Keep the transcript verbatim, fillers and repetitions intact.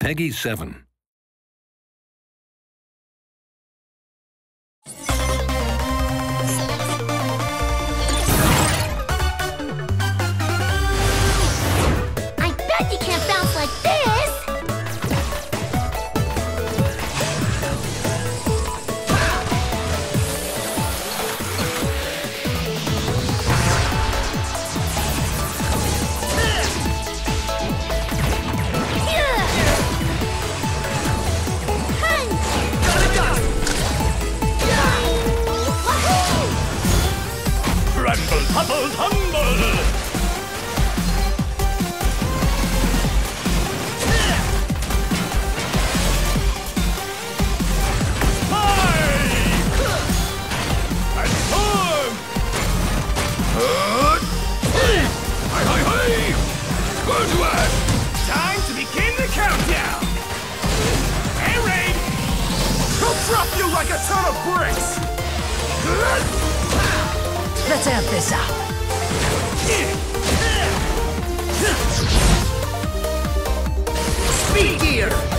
Peggy seven. I bet you can't bounce like this! Rumble, tumble, tumble! Time to begin the countdown! Air raid! He'll drop you like a ton of bricks! Let's amp this up. Speed gear!